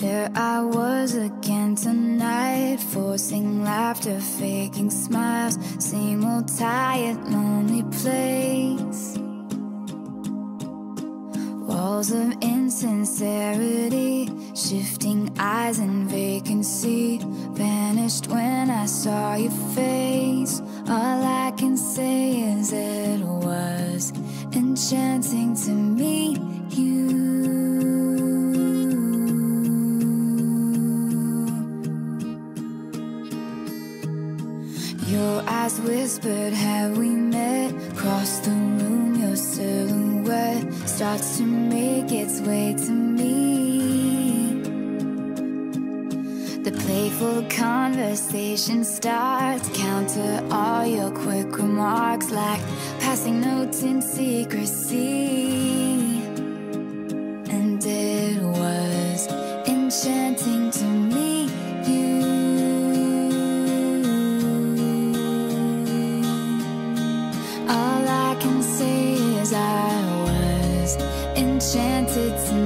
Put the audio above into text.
There I was again tonight, forcing laughter, faking smiles. Same old tired, lonely place. Walls of insincerity, shifting eyes and vacancy. Vanished when I saw your face. All I can say is it was enchanting to meet you. Your eyes whispered, have we met? Across the room, your silhouette starts to make its way to me. The playful conversation starts, counter all your quick remarks like passing notes in secrecy. And it was enchanting to meet you. All I can say is I was enchanted to